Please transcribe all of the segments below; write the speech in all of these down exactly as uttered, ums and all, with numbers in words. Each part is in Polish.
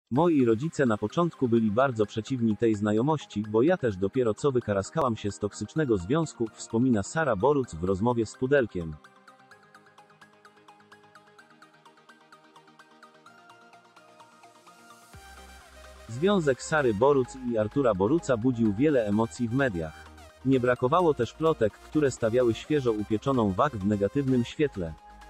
Moi rodzice na początku byli bardzo przeciwni tej znajomości, bo ja też dopiero co wykaraskałam się z toksycznego związku, wspomina Sara Boruc w rozmowie z Pudelkiem. Związek Sary Boruc i Artura Boruca budził wiele emocji w mediach. Nie brakowało też plotek, które stawiały świeżo upieczoną wag w negatywnym świetle.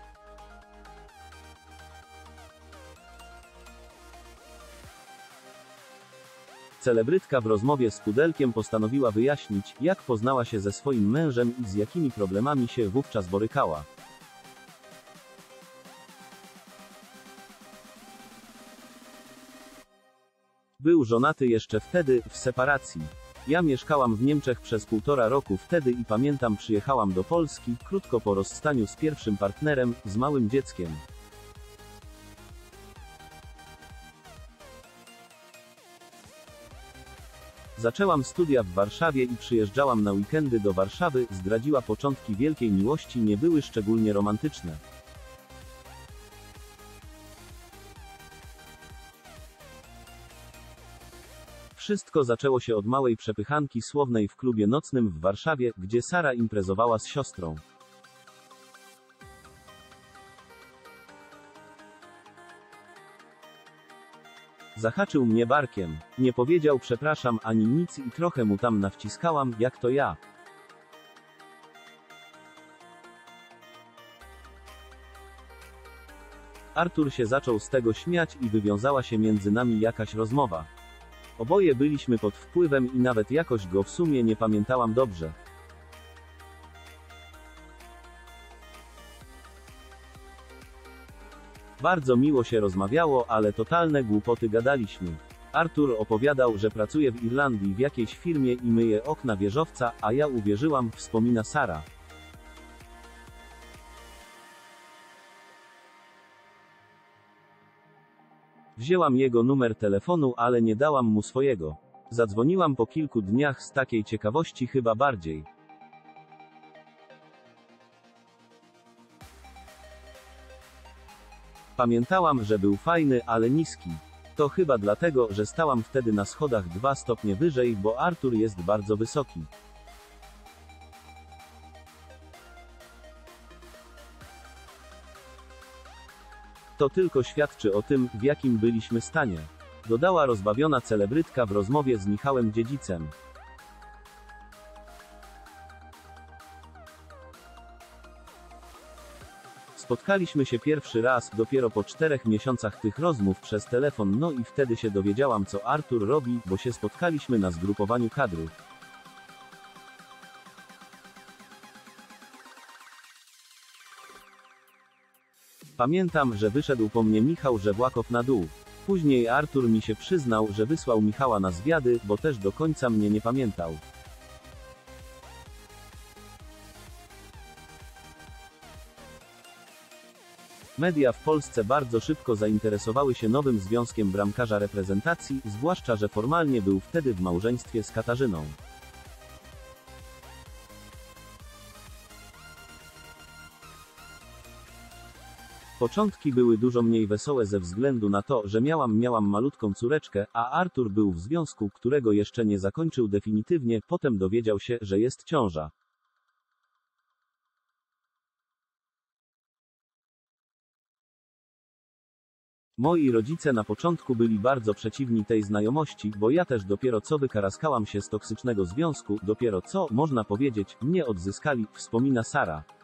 Celebrytka w rozmowie z Pudelkiem postanowiła wyjaśnić, jak poznała się ze swoim mężem i z jakimi problemami się wówczas borykała. Był żonaty jeszcze wtedy, w separacji. Ja mieszkałam w Niemczech przez półtora roku wtedy i pamiętam, przyjechałam do Polski, krótko po rozstaniu z pierwszym partnerem, z małym dzieckiem. Zaczęłam studia w Warszawie i przyjeżdżałam na weekendy do Warszawy, zdradziła. Początki wielkiej miłości nie były szczególnie romantyczne. Wszystko zaczęło się od małej przepychanki słownej w klubie nocnym w Warszawie, gdzie Sara imprezowała z siostrą. Zahaczył mnie barkiem. Nie powiedział przepraszam ani nic i trochę mu tam nawciskałam, jak to ja. Artur się zaczął z tego śmiać i wywiązała się między nami jakaś rozmowa. Oboje byliśmy pod wpływem i nawet jakoś go w sumie nie pamiętałam dobrze. Bardzo miło się rozmawiało, ale totalne głupoty gadaliśmy. Artur opowiadał, że pracuje w Irlandii w jakiejś firmie i myje okna wieżowca, a ja uwierzyłam, wspomina Sara. Wzięłam jego numer telefonu, ale nie dałam mu swojego. Zadzwoniłam po kilku dniach z takiej ciekawości chyba bardziej. Pamiętałam, że był fajny, ale niski. To chyba dlatego, że stałam wtedy na schodach dwa stopnie wyżej, bo Artur jest bardzo wysoki. To tylko świadczy o tym, w jakim byliśmy stanie. Dodała rozbawiona celebrytka w rozmowie z Michałem Dziedzicem. Spotkaliśmy się pierwszy raz, dopiero po czterech miesiącach tych rozmów przez telefon, no i wtedy się dowiedziałam, co Artur robi, bo się spotkaliśmy na zgrupowaniu kadry. Pamiętam, że wyszedł po mnie Michał Żewłakow na dół. Później Artur mi się przyznał, że wysłał Michała na zwiady, bo też do końca mnie nie pamiętał. Media w Polsce bardzo szybko zainteresowały się nowym związkiem bramkarza reprezentacji, zwłaszcza że formalnie był wtedy w małżeństwie z Katarzyną. Początki były dużo mniej wesołe ze względu na to, że miałam miałam malutką córeczkę, a Artur był w związku, którego jeszcze nie zakończył definitywnie, potem dowiedział się, że jest ciąża. Moi rodzice na początku byli bardzo przeciwni tej znajomości, bo ja też dopiero co wykaraskałam się z toksycznego związku, dopiero co, można powiedzieć, mnie odzyskali, wspomina Sara.